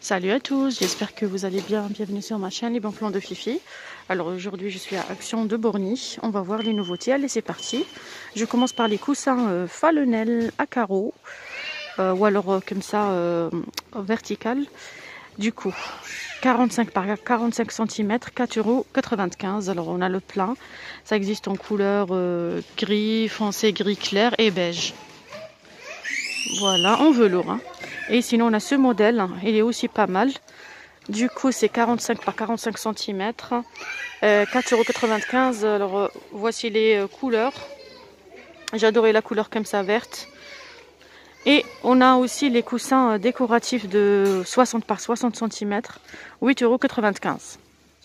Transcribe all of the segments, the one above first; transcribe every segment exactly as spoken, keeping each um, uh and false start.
Salut à tous, j'espère que vous allez bien. Bienvenue sur ma chaîne Les Bons Plans de Fifi. Alors aujourd'hui je suis à Action de Borny. On va voir les nouveautés. Allez, c'est parti. Je commence par les coussins euh, Falonel à carreaux euh, ou alors euh, comme ça euh, vertical. Du coup quarante-cinq par quarante-cinq centimètres, quatre euros quatre-vingt-quinze. Alors on a le plein. Ça existe en couleur euh, gris foncé, gris clair et beige. Voilà, en velours. Hein. Et sinon, on a ce modèle. Il est aussi pas mal. Du coup, c'est quarante-cinq par quarante-cinq centimètres. Euh, quatre euros quatre-vingt-quinze. Alors, euh, voici les euh, couleurs. J'adorais la couleur comme ça, verte. Et on a aussi les coussins euh, décoratifs de soixante par soixante centimètres. huit euros quatre-vingt-quinze.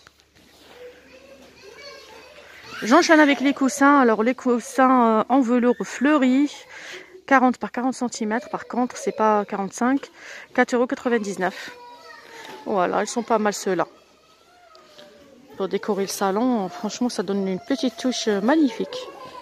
J'enchaîne avec les coussins. Alors, les coussins euh, en velours fleuri. quarante par quarante centimètres, par contre, c'est pas quarante-cinq, quatre euros quatre-vingt-dix-neuf. Voilà, ils sont pas mal ceux-là. Pour décorer le salon, franchement, ça donne une petite touche magnifique.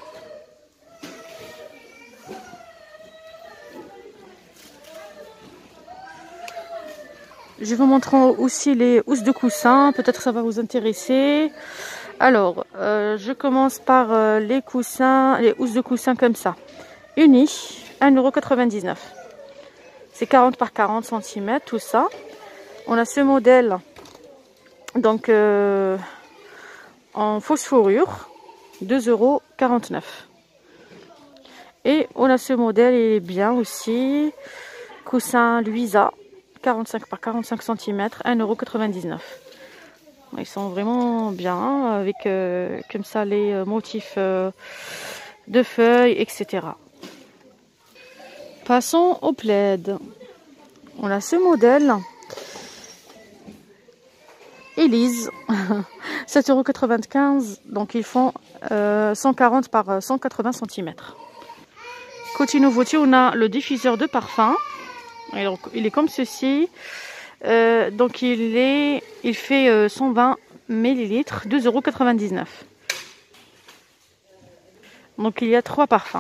Je vous montre aussi les housses de coussins, peut-être ça va vous intéresser. Alors, euh, je commence par euh, les coussins, les housses de coussins comme ça. Unis, un euro quatre-vingt-dix-neuf. C'est quarante par quarante centimètres, tout ça. On a ce modèle, donc euh, en fausse fourrure, deux euros quarante-neuf. Et on a ce modèle, il est bien aussi. Coussin Luisa, quarante-cinq par quarante-cinq centimètres, un euro quatre-vingt-dix-neuf. Ils sont vraiment bien, avec euh, comme ça les motifs euh, de feuilles, et cetera. Passons au plaid. On a ce modèle. Elise, sept euros quatre-vingt-quinze. Donc ils font euh, cent quarante par cent quatre-vingts centimètres. Côté nouveauté, on a le diffuseur de parfum. Alors, il est comme ceci. Euh, donc il, est, il fait euh, cent vingt millilitres, deux euros quatre-vingt-dix-neuf. Donc il y a trois parfums.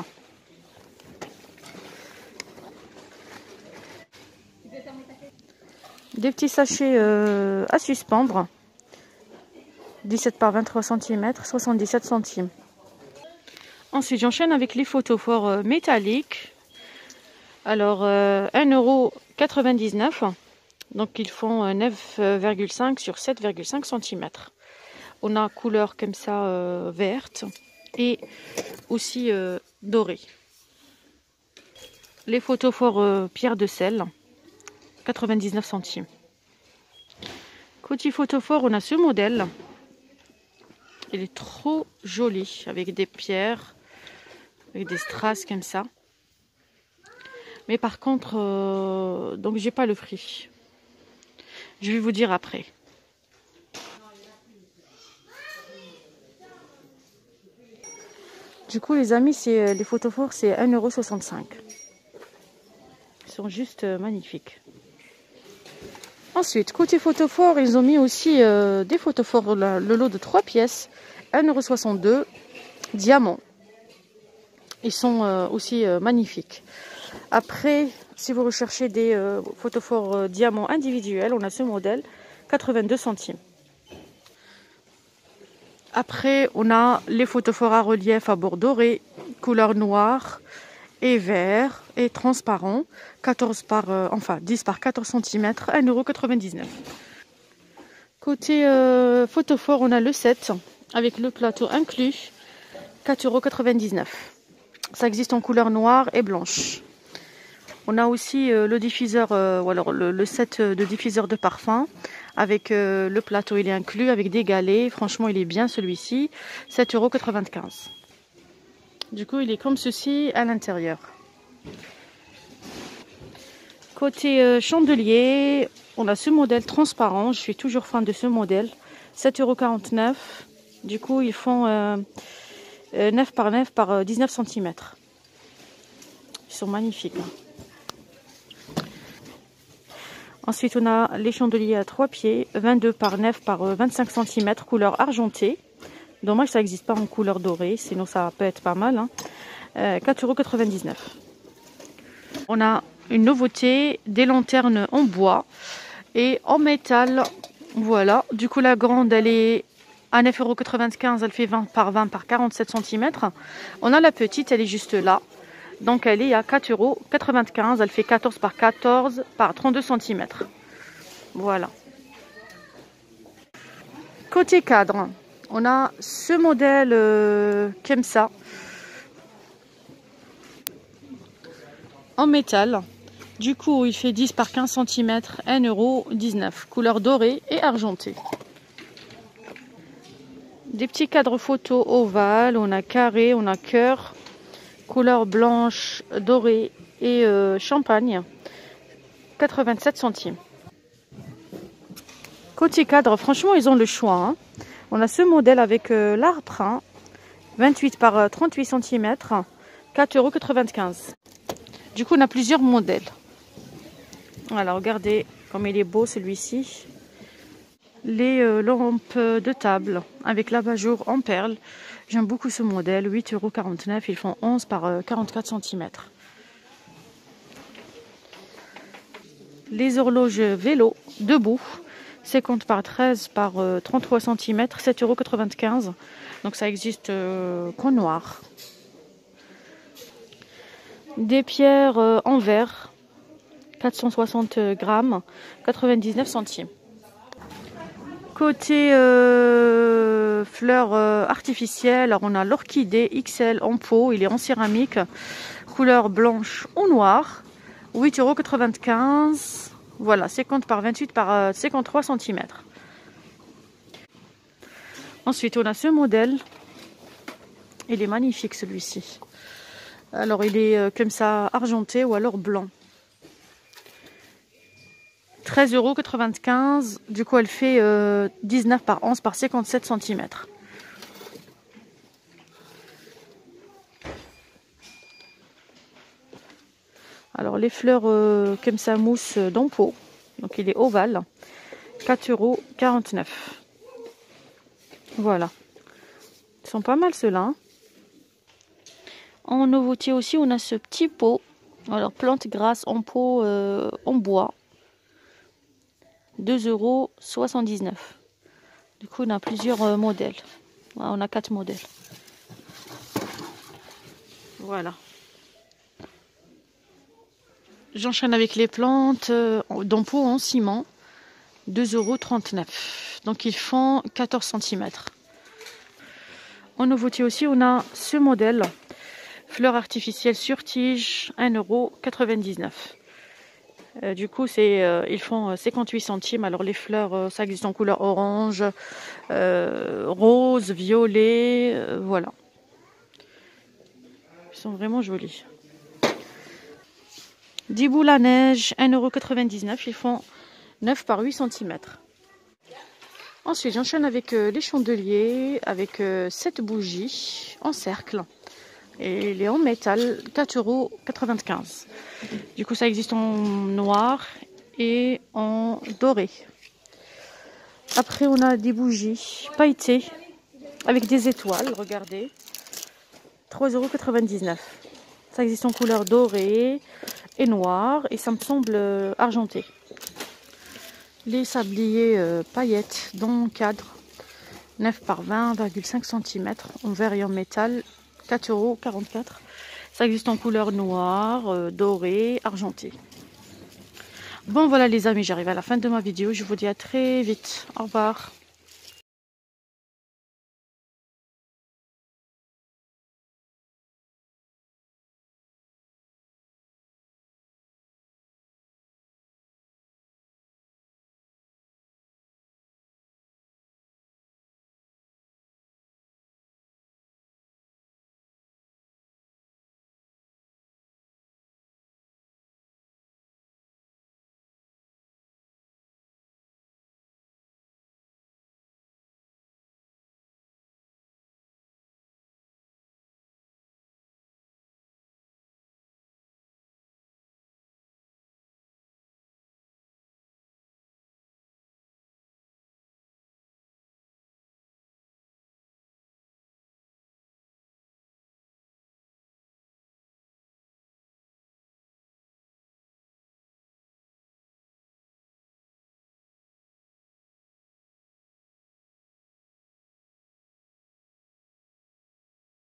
Des petits sachets euh, à suspendre. dix-sept par vingt-trois centimètres, soixante-dix-sept centimes. Ensuite, j'enchaîne avec les photophores euh, métalliques. Alors, euh, un euro quatre-vingt-dix-neuf. Donc, ils font euh, neuf virgule cinq sur sept virgule cinq centimètres. On a couleur comme ça euh, verte et aussi euh, dorée. Les photophores euh, pierre de sel. quatre-vingt-dix-neuf centimes. Côté photophore, on a ce modèle. Il est trop joli avec des pierres, avec des strass comme ça. Mais par contre, euh, donc j'ai pas le prix. Je vais vous dire après. Du coup, les amis, c'est les photophores, c'est un euro soixante-cinq. Ils sont juste euh, magnifiques. Ensuite, côté photophore, ils ont mis aussi euh, des photophores, le, le lot de trois pièces, un euro soixante-deux, diamant. Ils sont euh, aussi euh, magnifiques. Après, si vous recherchez des euh, photophores euh, diamants individuels, on a ce modèle, quatre-vingt-deux centimes. Après, on a les photophores à relief à bord doré, couleur noire et vert et transparent, quatorze par, euh, enfin dix par quatorze centimètres, un euro quatre-vingt-dix-neuf. Côté euh, photophore, on a le set avec le plateau inclus, quatre euros quatre-vingt-dix-neuf. Ça existe en couleur noire et blanche. On a aussi euh, le diffuseur, euh, ou alors le, le set de diffuseur de parfum avec euh, le plateau, il est inclus avec des galets. Franchement, il est bien celui-ci, sept euros quatre-vingt-quinze. Du coup, il est comme ceci à l'intérieur. Côté euh, chandelier, on a ce modèle transparent. Je suis toujours fan de ce modèle. sept euros quarante-neuf. Du coup, ils font euh, euh, neuf par neuf par dix-neuf centimètres. Ils sont magnifiques. Hein. Ensuite, on a les chandeliers à trois pieds, vingt-deux par neuf par vingt-cinq centimètres, couleur argentée. Dommage, ça n'existe pas en couleur dorée, sinon ça peut être pas mal. Hein. Euh, quatre euros quatre-vingt-dix-neuf. On a une nouveauté, des lanternes en bois. Et en métal, voilà. Du coup, la grande, elle est à neuf euros quatre-vingt-quinze. Elle fait vingt par vingt par quarante-sept centimètres. On a la petite, elle est juste là. Donc, elle est à quatre euros quatre-vingt-quinze. Elle fait quatorze par quatorze par trente-deux centimètres. Voilà. Côté cadre, on a ce modèle euh, Kemsa en métal. Du coup, il fait dix par quinze centimètres, un euro dix-neuf. Couleur dorée et argentée. Des petits cadres photo ovales, on a carré, on a cœur, couleur blanche, dorée et euh, champagne. quatre-vingt-sept centimes. Côté cadre, franchement, ils ont le choix. Hein. On a ce modèle avec euh, l'arbre, hein, vingt-huit par trente-huit centimètres, quatre euros quatre-vingt-quinze. Du coup, on a plusieurs modèles. Voilà, regardez comme il est beau celui-ci. Les euh, lampes de table avec l'abat-jour en perles. J'aime beaucoup ce modèle, huit euros quarante-neuf. Ils font onze par quarante-quatre centimètres. Les horloges vélo debout. cinquante par treize par trente-trois centimètres, sept euros quatre-vingt-quinze. Donc ça existe euh, qu'en noir. Des pierres euh, en verre, quatre cent soixante grammes, quatre-vingt-dix-neuf centimes. Côté euh, fleurs euh, artificielles, alors on a l'orchidée X L en pot, il est en céramique, couleur blanche ou noire, huit euros quatre-vingt-quinze. Voilà, cinquante par vingt-huit par cinquante-trois centimètres. Ensuite, on a ce modèle. Il est magnifique celui-ci. Alors, il est euh, comme ça argenté ou alors blanc. treize euros quatre-vingt-quinze. Du coup, elle fait euh, dix-neuf par onze par cinquante-sept centimètres. Alors, les fleurs euh, comme ça mousse dans pot. Donc, il est ovale. quatre euros quarante-neuf. Voilà. Ils sont pas mal ceux-là. Hein. En nouveauté aussi, on a ce petit pot. Alors, plante grasse en pot euh, en bois. deux euros soixante-dix-neuf. Du coup, on a plusieurs euh, modèles. Ouais, on a quatre modèles. Voilà. J'enchaîne avec les plantes euh, dans pot en ciment. deux euros trente-neuf. Donc, ils font quatorze centimètres. En nouveauté aussi, on a ce modèle. Fleurs artificielles sur tige, un euro quatre-vingt-dix-neuf. Euh, du coup, c'est, euh, ils font cinquante-huit centimes. Alors, les fleurs, euh, ça existe en couleur orange, euh, rose, violet, euh, voilà. Ils sont vraiment jolis. dix boules à neige, un euro quatre-vingt-dix-neuf. Ils font neuf par huit centimètres. Ensuite, j'enchaîne avec euh, les chandeliers, avec euh, sept bougies en cercle. Et il est en métal, quatre euros quatre-vingt-quinze. Du coup, ça existe en noir et en doré. Après, on a des bougies pailletées avec des étoiles, regardez. trois euros quatre-vingt-dix-neuf. Ça existe en couleur dorée et noire et ça me semble argenté. Les sabliers euh, paillettes dans le cadre, neuf par vingt virgule cinq centimètres en verre et en métal. quatre euros quarante-quatre. Ça existe en couleur noire, euh, dorée, argentée. Bon voilà les amis, j'arrive à la fin de ma vidéo. Je vous dis à très vite. Au revoir.